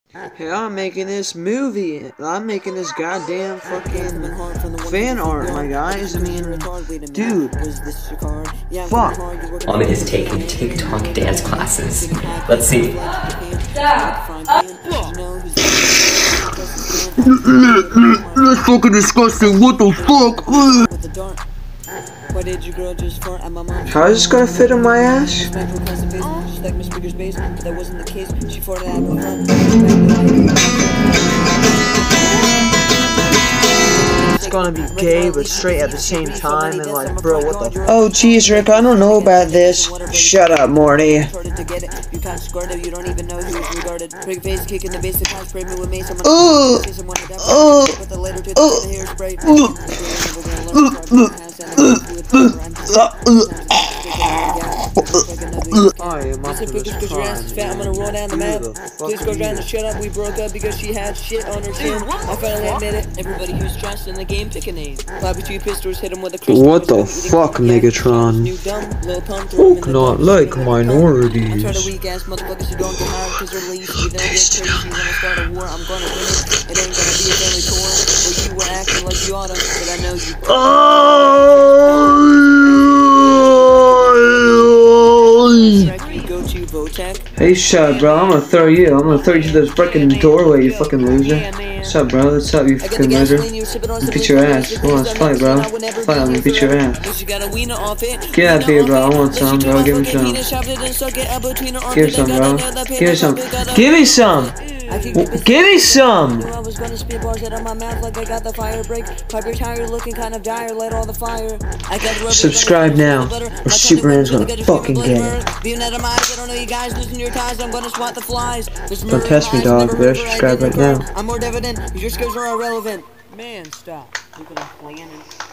Hey, I'm making this movie. I'm making this goddamn fucking fan art, my guys. I mean, dude. Fuck. Mom is taking TikTok dance classes. Let's see. That's fucking disgusting. What the fuck? How is this gonna fit in my ass? It's gonna be gay but straight at the same time, and like, bro, what the f— Oh jeez, Rick, I don't know about this. Shut up, Morty. I am up to this crime. I'm gonna roll down the map. Please go down and shut up. We broke up because she had shit on her chin. I finally admit it. Everybody who's trust in the game, pick a name. Bobby two pistols, hit him with a crystal. What the fuck, Megatron? Fuck not like minorities. Hey, shut up, bro. I'm gonna throw you. I'm gonna throw you to this freaking doorway, you fucking loser. What's up, bro? What's up, you fucking loser? Beat your ass. Come on, let's fight, bro. Fight, I'm gonna beat your ass. Get out of here, bro. I want some, bro. Give me some. Give me some, bro. Give me some. Give me some! Give me some! Subscribe now, or Superman's gonna fucking get it. Don't test me, dog. Better subscribe right now. I'm more evident. Your skills are irrelevant. Man, stop.